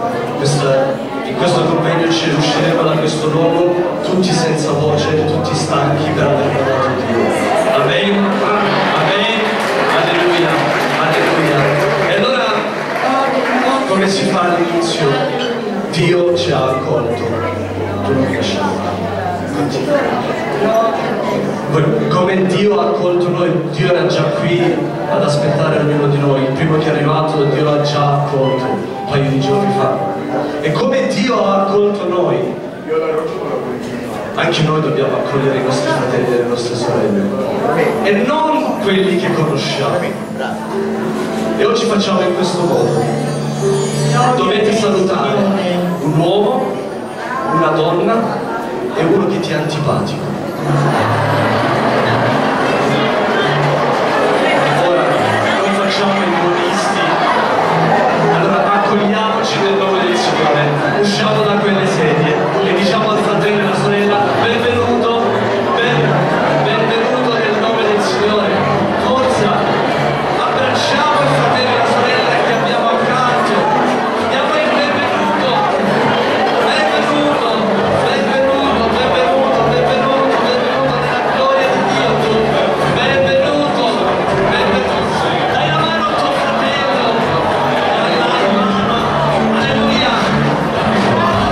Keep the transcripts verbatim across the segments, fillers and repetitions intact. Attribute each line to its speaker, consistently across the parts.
Speaker 1: questa, in questo convegno ci riusciremo da questo luogo tutti senza voce, tutti stanchi per aver lodato Dio. Amen, amen, alleluia, alleluia. E allora, come si fa all'inizio? Dio ci ha accolto, tu non riesci a come Dio ha accolto noi. Dio era già qui ad aspettare ognuno di noi. Il primo che è arrivato, Dio l'ha già accolto un paio di giorni fa. E come Dio ha accolto noi, anche noi dobbiamo accogliere i nostri fratelli e le nostre sorelle, e non quelli che conosciamo. E oggi facciamo in questo modo: dovete salutare un uomo, una donna e uno che ti è antipatico. Ora, noi facciamo i buonisti, allora accogliamoci nel nome del Signore, usciamo da quelle sedie e diciamo al fratello e alla sorella: benvenuto, ben, benvenuto nel nome del Signore. Forza, abbracciamo il fratello e la sorella che abbiamo accanto, diamo il benvenuto, benvenuto, benvenuto, benvenuto, benvenuto, benvenuto nella gloria di Dio tu, benvenuto, benvenuto. Dai la mano al tuo fratello, dai la mano, alleluia.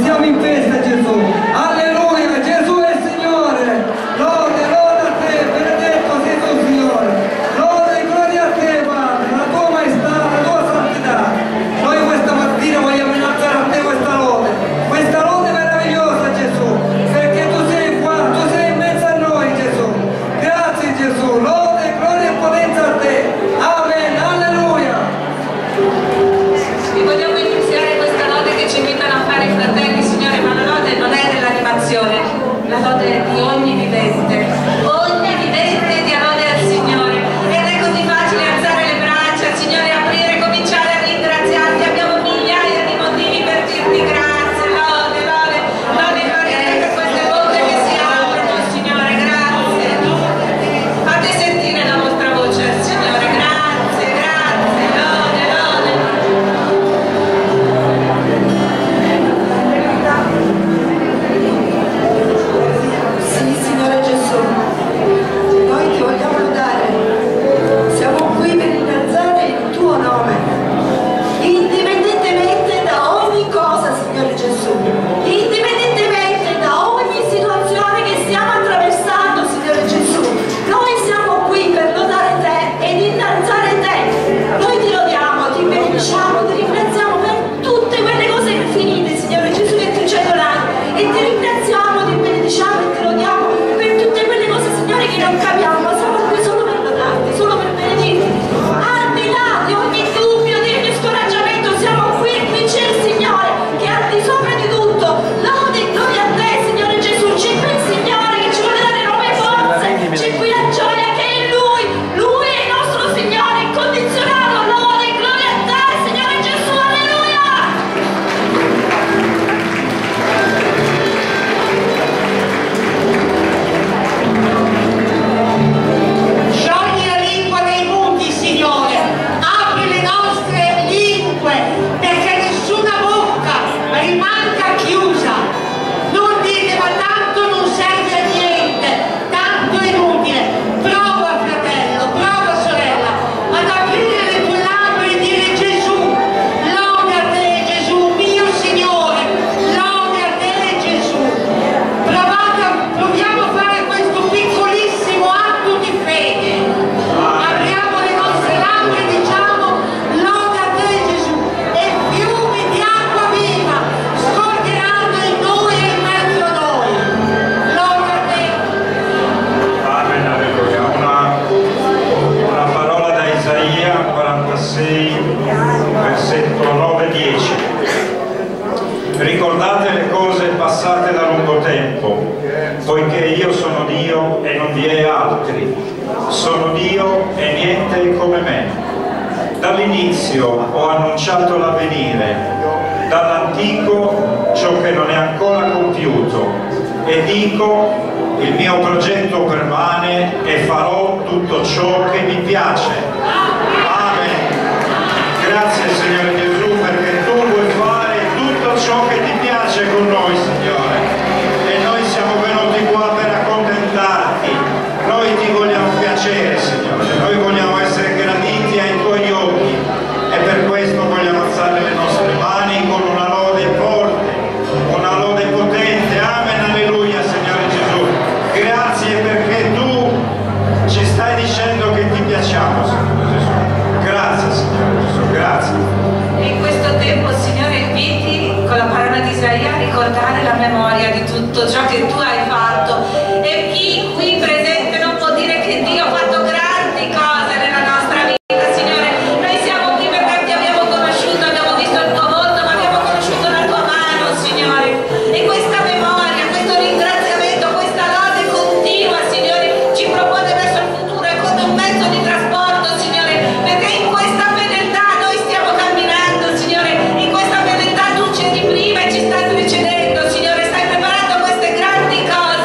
Speaker 2: siamo in festa, Gesù. Alleluia, Gesù è il Signore. Lode, lode a te, benedetto sei tu, Signore. Lode e gloria a te, Padre, la tua maestà, la tua santità. Noi questa mattina vogliamo innalzare a te questa lode, questa lode meravigliosa, Gesù, perché tu sei qua, tu sei in mezzo a noi, Gesù. Grazie, Gesù. Lode, gloria e potenza a te. Amen, alleluia.
Speaker 3: Vi vogliamo iniziare questa lode che ci invitano a fare i fratelli, Signore, ma la lode non è dell'animazione, la lode è di ogni vivente. Ogni vivente dia lode al Signore. Ed è così facile alzare le braccia, Signore, aprire, cominciare a ringraziarti. Abbiamo migliaia di motivi per dirti grazie, lode, lode, lode, gloria a te per queste bocche che si aprono, Signore, grazie. Fate sentire la vostra voce al Signore, grazie, grazie, lode, lode.
Speaker 4: Sì, Signore Gesù, noi ti vogliamo lodare, siamo qui per innalzare il tuo nome, indipendentemente da ogni cosa, Signore Gesù, indipendentemente da ogni situazione che stiamo attraversando, Signore Gesù, noi siamo qui per lodare te ed innalzare te. Noi ti lodiamo, ti benediciamo, ti ringraziamo per tutte quelle cose infinite, Signore Gesù, che tu ci hai donato, e ti ringraziamo, ti benediciamo e ti lodiamo per tutte quelle cose, Signore, che non capiamo, ma siamo qui solo per lodarti, solo per benedirti. Al di là di ogni dubbio, di ogni scoraggiamento, siamo qui e qui c'è il Signore che è al di sopra di tutto. Lode e gloria a te, Signore Gesù. C'è qui il Signore che ci vuole dare nuove forze, c'è qui la gioia che è in Lui. Lui è il nostro Signore incondizionato. Lode e gloria a te, Signore Gesù. Alleluia.
Speaker 5: Sciogli la lingua dei muti, Signore, apri le nostre lingue perché nessuna bocca rimanga chiusa. Non dite ma tanto non serve a niente, tanto è inutile. Prova, fratello, prova, sorella, ad aprire le tue labbra e dire Gesù, lode a te Gesù, mio Signore, lode a te Gesù. Provate a- proviamo a fare questo piccolissimo atto di fede. Apriamo le nostre labbra e diciamo lode a te Gesù, e fiumi di acqua viva scorgeranno in noi e in mezzo a noi. Lode a te.
Speaker 6: Amen, alleluia. Una, una parola da Isaia quarantasei, versetto nove dieci. Ricordate le cose passate da lungo tempo, poiché io sono Dio e non vi è altri. Sono Dio e niente come me. Dall'inizio ho annunciato l'avvenire, dall'antico ciò che non è ancora compiuto, e dico il mio progetto permane e farò tutto ciò che mi piace. Amen. Grazie Signore Gesù perché tu vuoi fare tutto ciò che ti piace con noi, Signore, e noi siamo venuti qua per accontentarti. Noi ti vogliamo piacere, Signore, noi vogliamo essere graditi ai tuoi occhi, e per questo vogliamo alzare le nostre mani con una lode forte, una lode potente. Amen, alleluia, Signore Gesù. Grazie perché tu ci stai dicendo che ti piacciamo, Signore Gesù. Grazie, Signore Gesù, grazie.
Speaker 3: E in questo tempo, Signore, inviti con la parola di Isaia a ricordare la memoria di tutto ciò che tu hai fatto. E chi qui presente non può dire che Dio ha fatto grandi cose nella nostra vita, Signore. Noi siamo qui perché ti abbiamo conosciuto, abbiamo visto il tuo volto, ma abbiamo conosciuto la tua mano, Signore. E questa memoria, questo ringraziamento, questa lode continua, Signore, ci propone verso il futuro e come un mezzo di trasporto, Signore, perché in questa fedeltà noi stiamo camminando, Signore, in questa fedeltà tu c'eri prima e ci stai precedendo, Signore, stai preparando queste grandi cose.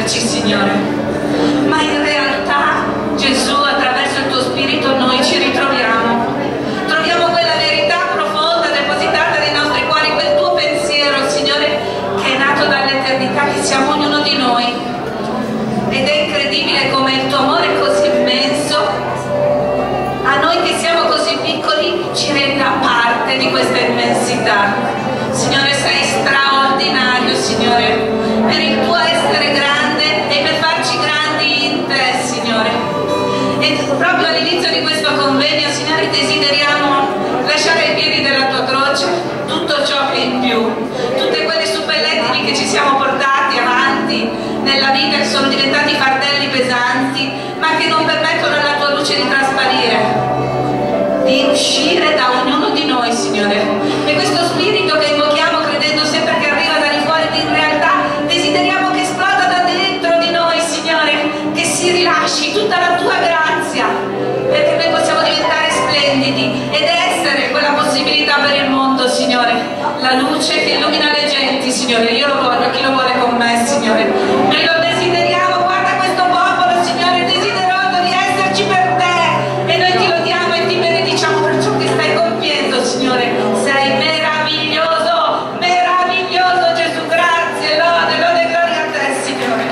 Speaker 3: esserci, Signore, ma in realtà, Gesù, attraverso il tuo Spirito noi ci ritroviamo. Troviamo quella verità profonda depositata nei nostri cuori, quel tuo pensiero, Signore, che è nato dall'eternità, che siamo ognuno di noi. Ed è incredibile come il tuo amore è così immenso, a noi che siamo così piccoli ci renda parte di questa immensità. Signore, sei straordinario, Signore, per il tuo essere grande e per farci grandi in te, Signore. E proprio all'inizio di questo convegno, Signore, desideriamo lasciare ai piedi della tua croce tutto ciò che è in più, tutte quelle suppellettili che ci siamo portati avanti nella vita, che sono diventati fardelli pesanti, ma che non permettono alla tua luce di trasparire, di uscire da ognuno di noi, Signore. E questo spirito che invochiamo credendo sempre che arriva da di fuori, in realtà desideriamo che esploda da dentro di noi, Signore, che si rilasci tutta la tua grazia, perché noi possiamo diventare splendidi ed essere quella possibilità per il mondo, Signore, la luce che illumina le genti, Signore. Io lo voglio, chi lo vuole con me, Signore? Noi lo desideriamo. Guarda questo popolo, Signore, desideroso di esserci per te, e noi ti lodiamo e ti benediciamo per ciò che stai compiendo, Signore. Sei meraviglioso, meraviglioso, Gesù. Grazie, lode, lode e gloria a te, Signore.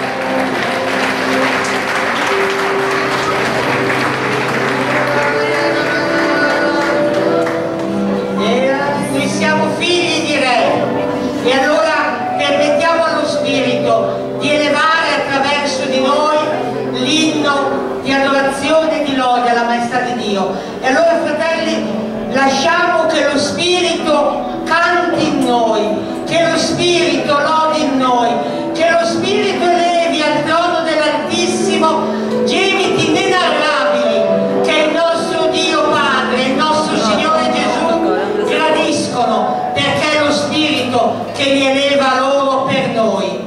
Speaker 5: E noi siamo figli di Re, e allora permettiamo allo Spirito di elevare attraverso di noi l'inno di adorazione e di lode alla maestà di Dio. E allora, fratelli, lasciamo che lo Spirito canti in noi, che lo Spirito lodi in noi, che lo Spirito elevi al trono dell'Altissimo gemiti inenarrabili che il nostro Dio Padre e il nostro Signore Gesù gradiscono, perché è lo Spirito che li eleva loro per noi.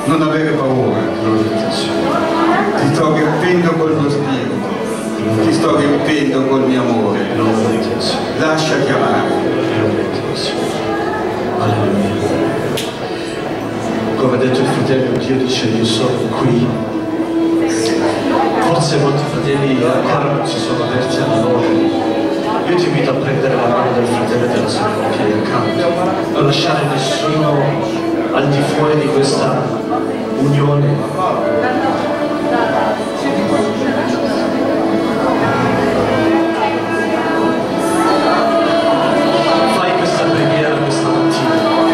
Speaker 7: Non avere paura, ti sto riempendo col tuo spirito, ti sto riempendo col mio amore, lascia chiamare.
Speaker 1: Alleluia. Come ha detto il fratello, Dio dice io sono qui. Forse molti fratelli ancora non si sono aperti all'amore. Io ti invito a prendere la mano del fratello e della sorella che hai accanto, non lasciare nessuno al di fuori di questa unione. Fai questa preghiera questa mattina.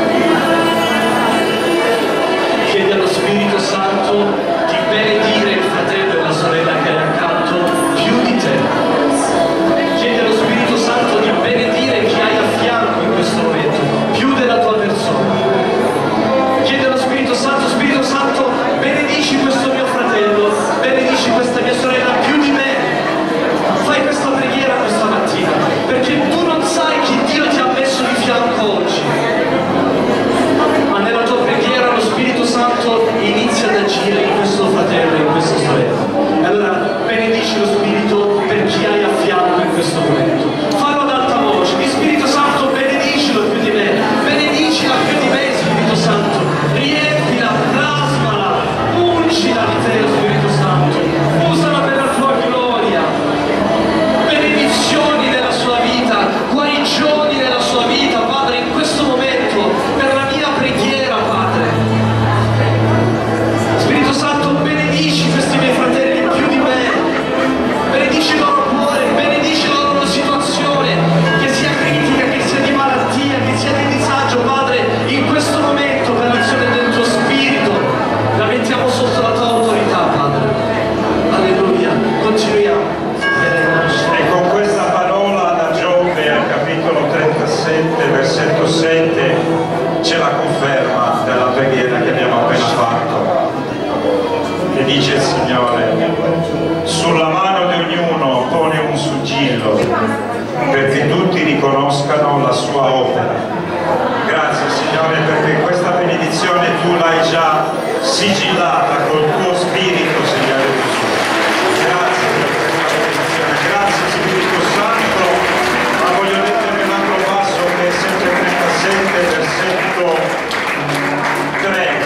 Speaker 1: Chiedi allo Spirito Santo di benedire il fratello e la sorella che hai accanto più di te. Chiedi allo Spirito Santo di benedire chi hai a fianco in questo momento, più della tua persona. Chiedi allo Spirito Santo, Spirito Santo, benedici questo mio fratello, benedici questa mia sorella più di me. Fai questa preghiera questa mattina, perché tu non sai chi Dio ti ha messo di fianco oggi. Ma nella tua preghiera lo Spirito Santo inizia ad agire in questo fratello e in questa sorella. E allora benedici lo Spirito per chi hai a fianco in questo momento. Fallo ad alta voce, di Spirito Santo benedicilo più di me, benedicila più di me Spirito Santo, riempila, plasmala, ungila di te Spirito Santo, usala per la tua gloria, benedizioni nella sua vita, guarigioni nella sua vita, Padre, in questo momento, per la mia preghiera, Padre. Spirito Santo, benedici questi miei fratelli più di me, benedici il loro cuore, benedici la loro situazione, che sia critica, che sia di malattia, che sia di disagio, Padre, in questo momento, per l'azione del tuo Spirito, la mettiamo sotto la tua autorità, Padre. Alleluia, continuiamo.
Speaker 6: E con questa parola da Giobbe al capitolo trentasette, versetto sette, c'è la conferma della preghiera che abbiamo appena fatto. E dice il Signore: sulla mano di ognuno pone un sigillo, perché tutti riconoscano la sua opera. Grazie Signore, perché questa benedizione tu l'hai già sigillata col tuo Spirito, Signore Gesù. Grazie per questa benedizione, grazie Spirito Santo. Ma voglio leggere un altro passo che è sempre trentasette, versetto tre.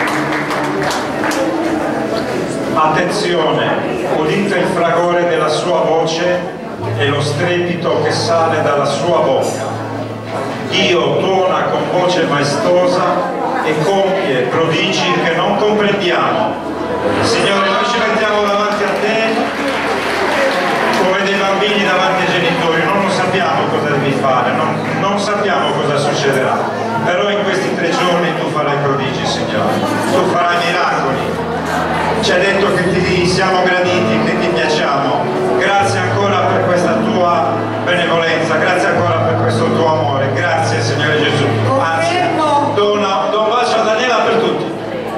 Speaker 6: Attenzione, udite il fragore della sua voce e lo strepito che sale dalla sua bocca. Dio tuona con voce maestosa e compie prodigi che non comprendiamo. Signore, noi ci mettiamo davanti a te come dei bambini davanti ai genitori, non lo sappiamo cosa devi fare, non, non sappiamo cosa succederà, però in questi tre giorni tu farai prodigi, Signore, tu farai miracoli. Ci hai detto che ti siamo graditi, che ti piacciamo. Grazie ancora per questa tua benevolenza, grazie ancora per questo tuo amore, grazie Signore Gesù. Anzi, do, una, do un bacio a Daniela per tutti.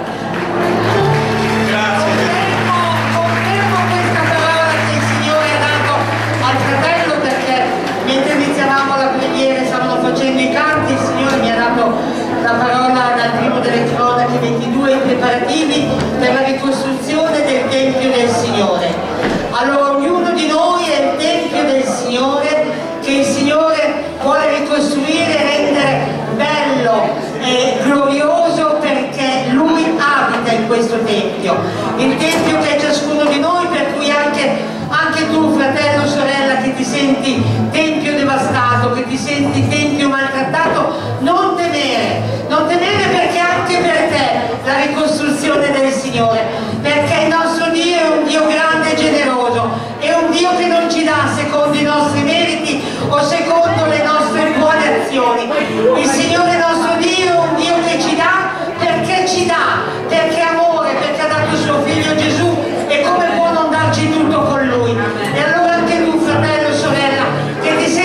Speaker 6: Grazie Gesù.
Speaker 5: Confermo questa parola che il Signore ha dato al fratello, perché mentre iniziavamo la preghiera e stavano facendo i canti, il Signore mi ha dato la parola dal primo delle cronache ventidue, i preparativi per la ricostruzione del Tempio del Signore. Allora ognuno di noi è il Tempio del Signore, che il Signore vuole ricostruire e rendere bello e glorioso, perché Lui abita in questo Tempio. Il Tempio che è ciascuno di noi, per cui anche, anche tu, fratello, sorella, che ti senti Tempio devastato, che ti senti Tempio maltrattato, non temere, non temere, perché anche per te la ricostruzione del Signore, perché il nostro Dio è un Dio grande e generoso, è un Dio che non ci dà secondo i nostri meriti o secondo le nostre buone azioni. Il Signore nostro Dio è un Dio che ci dà perché ci dà, perché è amore, perché ha dato il suo figlio Gesù, e come può non darci tutto con Lui? E allora anche tu, fratello, sorella, che ti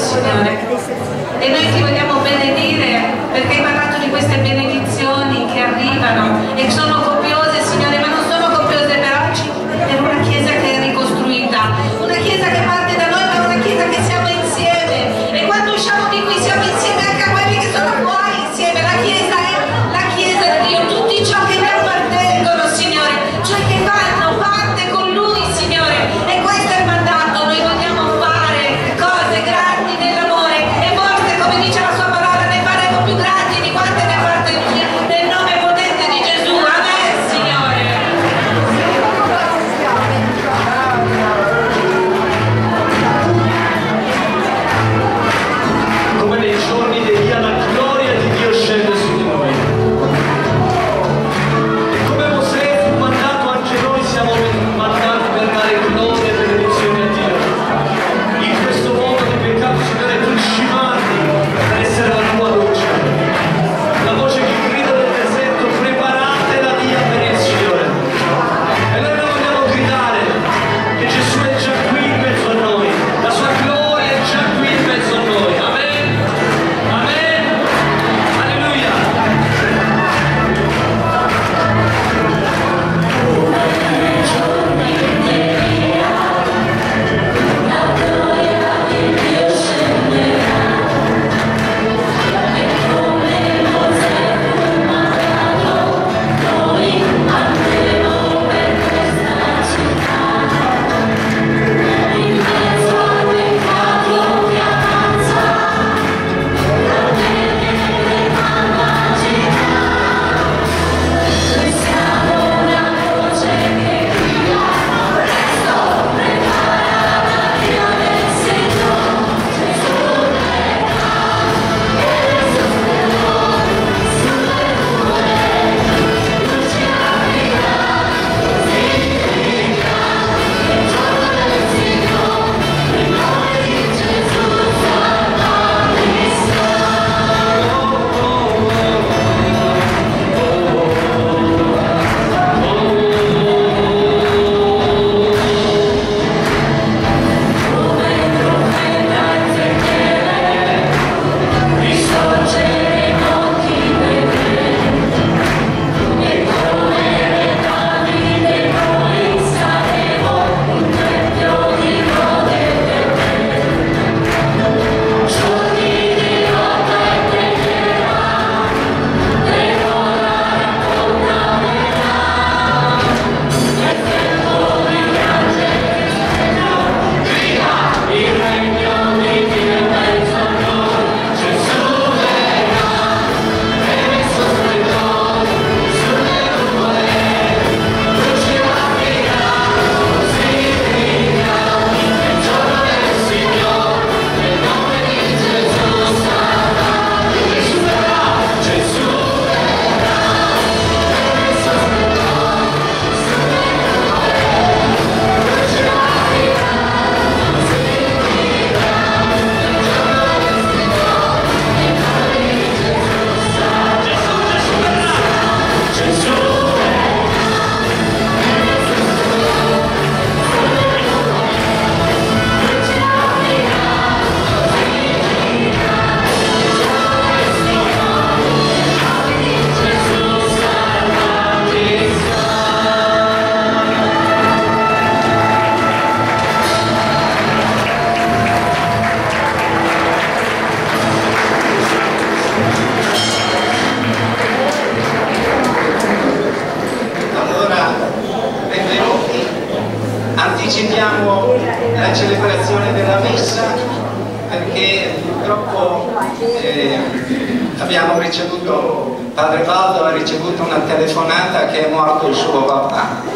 Speaker 3: Signore. E noi ti vogliamo benedire perché hai parlato di queste benedizioni che arrivano e sono copiose, Signore, ma non sono copiose per oggi, per una Chiesa che è ricostruita, una Chiesa che parte da noi, ma una Chiesa che siamo insieme. E quando usciamo di qui siamo insieme anche a quelli che sono fuori insieme. La Chiesa è la Chiesa di Dio, tutti ciò che gli appartengono, Signore, cioè che fanno parte con Lui, Signore. E questo è il mandato, noi vogliamo fare cose grandi nell'amore e forse, come dice la sua parola, ne faremo più grandi di quante ne ha fatte Lui, nel nome potente di Gesù. Amen, Signore.
Speaker 1: Come nei giorni di Elia la gloria di Dio scende su di noi. E come Mosè fu mandato, anche noi siamo mandati per dare gloria e benedizione a Dio. In questo mondo di peccato, Signore, tu ci mandi per essere la tua luce. La voce che grida nel deserto, preparate la via per il Signore. E noi non vogliamo gridare che Gesù è già qui in mezzo a noi, la sua gloria è già qui in mezzo a noi. Amen. Amen. Alleluia.
Speaker 8: Anticipiamo la celebrazione della messa perché purtroppo eh, abbiamo ricevuto, Padre Baldo ha ricevuto una telefonata che è morto il suo papà.